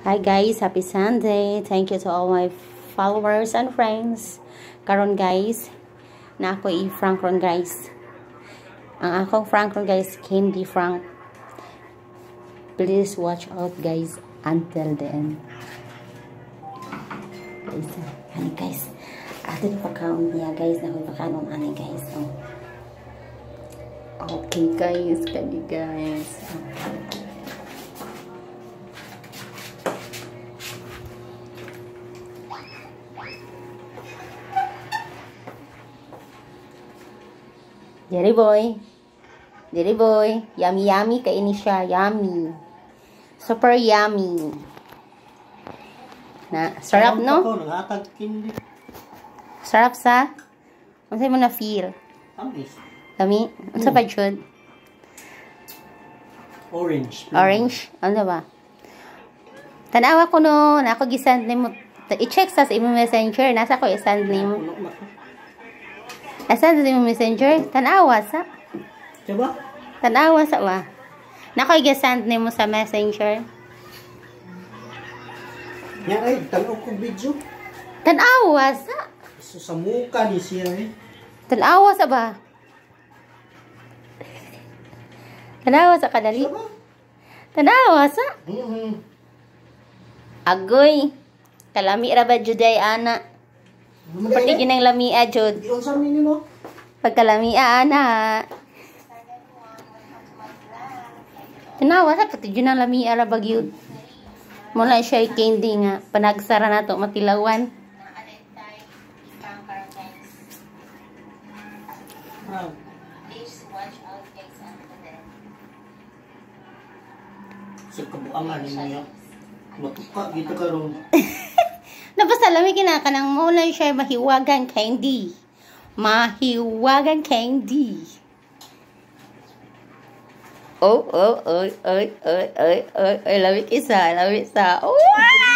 Hi guys, happy Sunday. Thank you to all my followers and friends. Karon guys, na ako i-frank ron guys. Ang akong frank ron guys, Candy Frank. Please watch out guys until the end. Guys, hani guys. Ato ni pagkaon niya guys, na ako pagkaon ani guys. Oh. Okay guys, kani guys. Jerry boy, yummy yummy kaini siya, yummy. Super yummy. Na, sarap no? Sarap sa? Unsay mo na feel? Lami? Unsa pa jud? Orange. Orange? Ano ba? Tanawa ko no, na ako gisend nimo. I-check sa imong messenger, nasa ko i-send nimo. Asan sa imong messenger? Tanawa sa? Diba? Tanawa sa ba? Nako i-send nimo sa messenger. Nya ay tanaw ko video. Tanawa sa? So, sa muka ni siya eh. Tanawa sa ba? Tanawa sa kadali? Diba? Tanawa sa? Mhm. Agoy. Kalami ra ba jud ay ana? Pati ginang lamia jud. Iyon sa minimo. Pagkalamia ana. Tanawa sa pati ginang lamia ra bagyud. Mula siya candy nga panagsara nato matilawan. Sa kabuangan niya. Matuka gitu karon. Napasalami kinakanang mo na siya mahiwagan candy. Mahiwagan candy. Oh, lamig isa. Wow!